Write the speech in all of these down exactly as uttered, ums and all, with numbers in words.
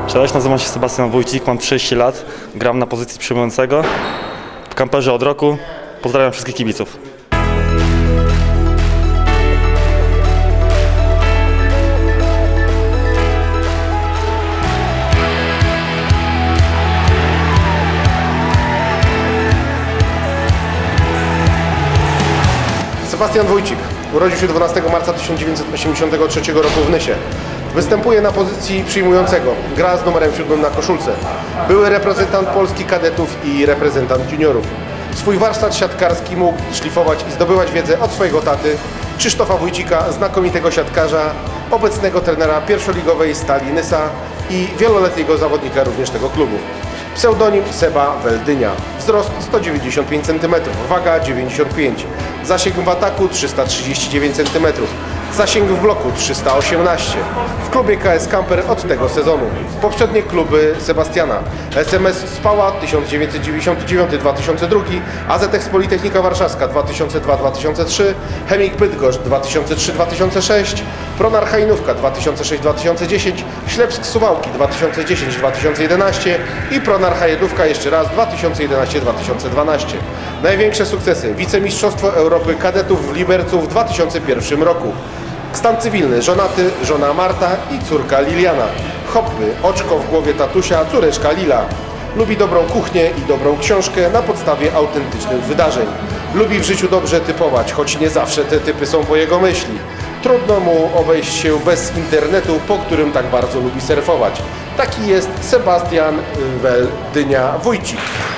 Cześć, nazywam się Sebastian Wójcik, mam trzydzieści lat, gram na pozycji przyjmującego w kamperze od roku. Pozdrawiam wszystkich kibiców. Sebastian Wójcik urodził się dwunastego marca tysiąc dziewięćset osiemdziesiątego trzeciego roku w Nysie. Występuje na pozycji przyjmującego. Gra z numerem siódmym na koszulce. Były reprezentant Polski kadetów i reprezentant juniorów. Swój warsztat siatkarski mógł szlifować i zdobywać wiedzę od swojego taty, Krzysztofa Wójcika, znakomitego siatkarza, obecnego trenera pierwszoligowej Stali Nysa i wieloletniego zawodnika również tego klubu. Pseudonim Seba Weldynia. Wzrost sto dziewięćdziesiąt pięć centymetrów, waga dziewięćdziesiąt pięć, zasięg w ataku trzysta trzydzieści dziewięć centymetrów, zasięg w bloku trzysta osiemnaście. W klubie K S Kamper od tego sezonu. Poprzednie kluby Sebastiana: S M S Spała tysiąc dziewięćset dziewięćdziesiąty dziewiąty do dwa tysiące drugiego, A Z X Politechnika Warszawska dwa tysiące dwa do dwa tysiące trzeciego, Chemik Bydgoszcz dwa tysiące trzy do dwa tysiące szóstego, Pronar Hajnówka dwa tysiące sześć do dwa tysiące dziesięć, Ślepsk Suwałki dwa tysiące dziesięć do dwa tysiące jedenaście i Pronar Hajedówka jeszcze raz dwa tysiące jedenaście do dwa tysiące dwanaście. Największe sukcesy: wicemistrzostwo Europy kadetów w Libercu w dwa tysiące pierwszym roku. Stan cywilny: żonaty, żona Marta i córka Liliana. Hobby: oczko w głowie tatusia, córeczka Lila. Lubi dobrą kuchnię i dobrą książkę na podstawie autentycznych wydarzeń. Lubi w życiu dobrze typować, choć nie zawsze te typy są po jego myśli. Trudno mu obejść się bez internetu, po którym tak bardzo lubi surfować. Taki jest Sebastian Weldynia Wójcik.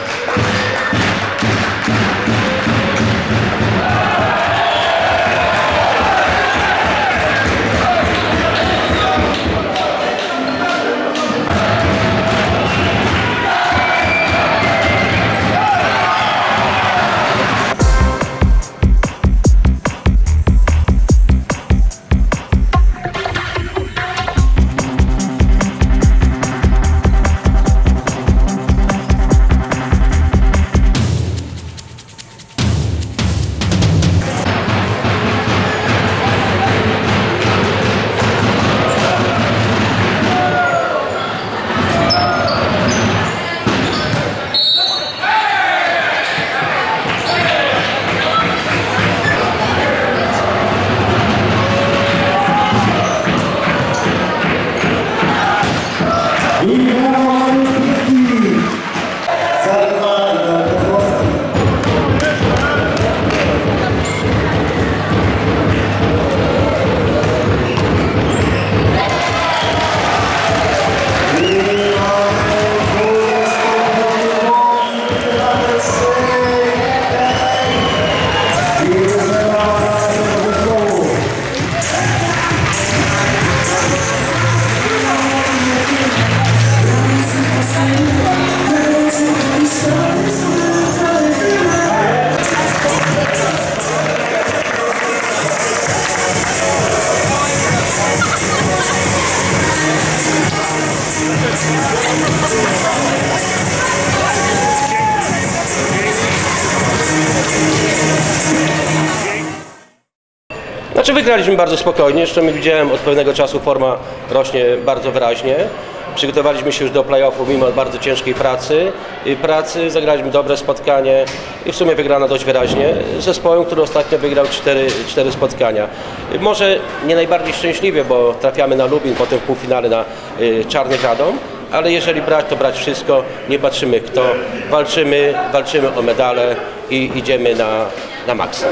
Znaczy wygraliśmy bardzo spokojnie, zresztą widziałem od pewnego czasu forma rośnie bardzo wyraźnie. Przygotowaliśmy się już do play-offu mimo bardzo ciężkiej pracy. I pracy zagraliśmy dobre spotkanie i w sumie wygrano dość wyraźnie z zespołem, który ostatnio wygrał cztery, cztery spotkania. Może nie najbardziej szczęśliwie, bo trafiamy na Lubin, potem w półfinale na y, Czarny Radom, ale jeżeli brać, to brać wszystko, nie patrzymy kto, walczymy, walczymy o medale i idziemy na, na maksa.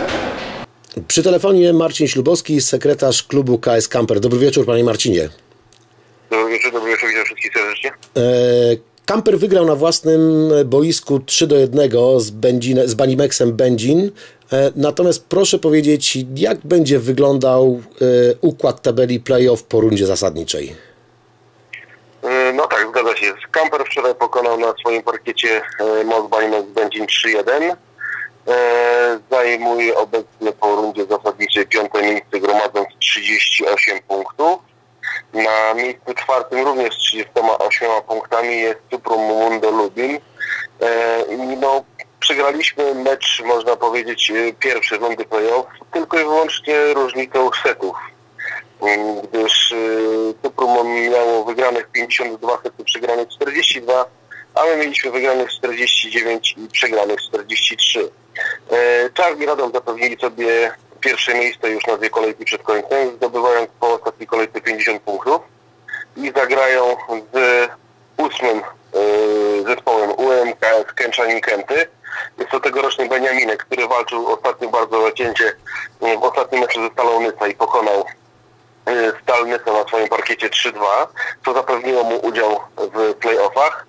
Przy telefonie Marcin Ślubowski, sekretarz klubu K S Kamper. Dobry wieczór, panie Marcinie. Dobry wieczór, dobry wieczór, witam wszystkich serdecznie. E, Kamper wygrał na własnym boisku trzy do jednego z, Będzin, z Banimexem Będzin. E, natomiast proszę powiedzieć, jak będzie wyglądał e, układ tabeli play-off po rundzie zasadniczej? E, no tak, zgadza się. Kamper wczoraj pokonał na swoim parkiecie e, Most Banimex Będzin trzy jeden. E, zajmuje obecnie po rundzie zasadniczej piąte miejsce, gromadząc trzydzieści osiem punktów. Na miejscu czwartym również z trzydziestoma ośmioma punktami jest Suprum Mundo Lubin. E, no, przegraliśmy mecz, można powiedzieć, pierwszy rundy play-off, tylko i wyłącznie różnicą setów. gdyż Cyprumon miało wygranych pięćdziesiąt dwa sety, przegranych czterdzieści dwa, a my mieliśmy wygranych czterdzieści dziewięć i przegranych czterdzieści trzy. Czarni Radom zapewnili sobie pierwsze miejsce już na dwie kolejki przed końcem, zdobywając po ostatniej kolejce pięćdziesiąt punktów i zagrają z ósmym zespołem U M K S Kęczanin Kęty. Jest to tegoroczny Beniaminek, który walczył ostatnio bardzo zacięcie w ostatnim meczu ze Stalą Nysa i pokonał Stal Nysa na swoim parkiecie trzy dwa, co zapewniło mu udział w play-offach.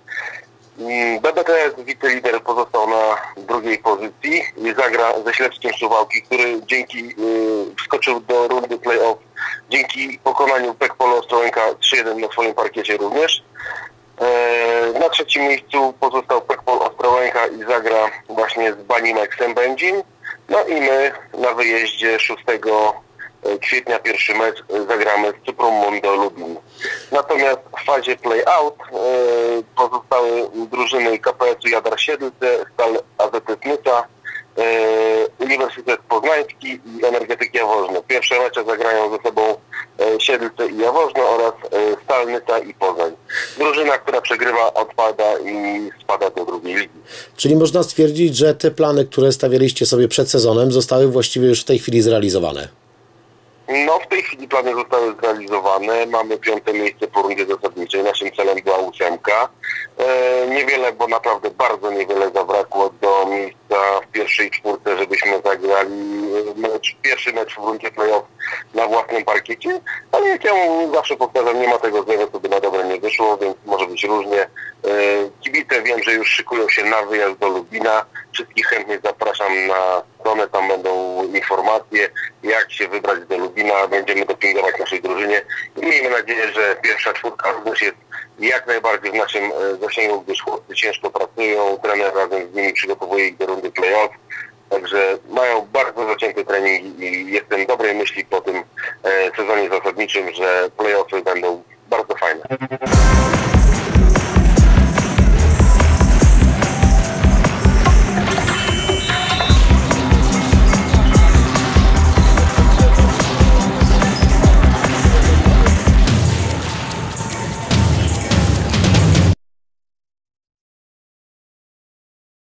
B B T S wicelider pozostał na drugiej pozycji i zagra ze Śledzkiem Suwałki, który dzięki yy, wskoczył do rundy play-off dzięki pokonaniu Pekpolo Ostrołęka trzy jeden na swoim parkiecie również. Yy, na trzecim miejscu pozostał Pekpol Ostrołęka i zagra właśnie z Banimexem Będzin. No i my na wyjeździe szóstego kwietnia pierwszy mecz zagramy z Cyprum Mondo Lubin. Natomiast w fazie play-out e, pozostały drużyny K P S-u Jadar Siedlce, Stal A Z S Nysa, e, Uniwersytet Poznański i Energetyk Jaworzno. Pierwsze mecze zagrają ze sobą e, Siedlce i Jaworzno oraz e, Stal Nysa i Poznań. Drużyna, która przegrywa, odpada i spada do drugiej ligi. Czyli można stwierdzić, że te plany, które stawialiście sobie przed sezonem, zostały właściwie już w tej chwili zrealizowane. No w tej chwili plany zostały zrealizowane. Mamy piąte miejsce po rundzie zasadniczej. Naszym celem była ósemka. E, niewiele, bo naprawdę bardzo niewiele zabrakło do miejsca w pierwszej czwórce, żebyśmy zagrali mecz, pierwszy mecz w rundzie play-off na własnym parkiecie. Ale jak ja zawsze powtarzam, nie ma tego złego, co by na dobre nie wyszło, więc może być różnie. E, kibice wiem, że już szykują się na wyjazd do Lubina. Wszystkich chętnych zapraszam na stronę, tam będą informacje, jak się wybrać do Lubina. Będziemy dopingować naszej drużynie i miejmy nadzieję, że pierwsza czwórka również jest jak najbardziej w naszym zasięgu, gdyż chłopcy ciężko pracują, trener razem z nimi przygotowuje ich do rundy play-off. Także mają bardzo zacięte treningi i jestem dobrej myśli po tym sezonie zasadniczym, że play-offy będą bardzo fajne.